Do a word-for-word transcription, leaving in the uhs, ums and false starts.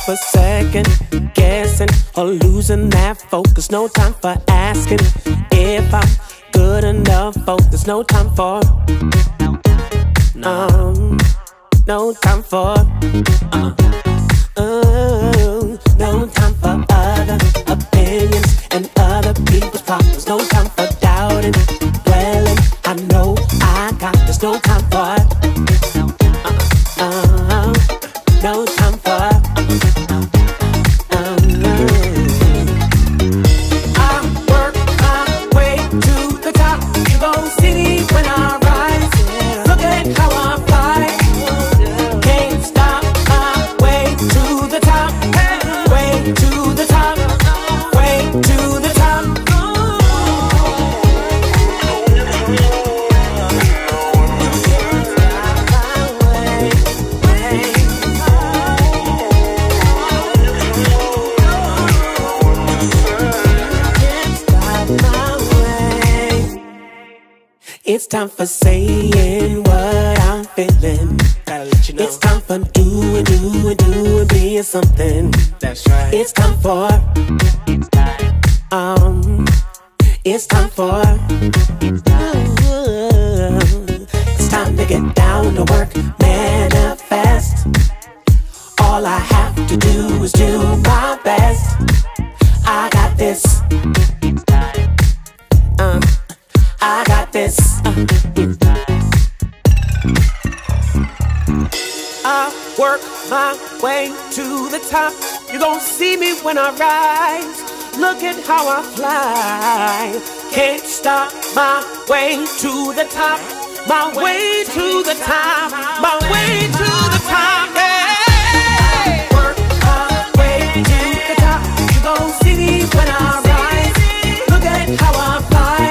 for second guessing or losing that focus. No time for asking if I'm good enough. Focus. No time for um, no time for uh, uh, no time for other opinions and other people's problems. No time for doubting, dwelling. I know I got this. No time for uh, uh, no time for uh, uh, I work my way to the top. You gon' see me when I rise. Look at how I fly. Can't stop my way to the top. Way to the top. Way to the top. It's time for saying what I'm feeling. Gotta let you know. It's time for doing, doing, doing, being something. That's right. It's time for um. It's time for uh, it's time to get down to work, manifest. All I have to do is do my best. I got this. Um. I got this. Uh, I work my way to the top. You gon' see me when I rise. Look at how I fly. Can't stop my way to the top. My way to the top. My way to the top. Hey! Work my way to the top. You gon' see me when I rise. Look at how I fly.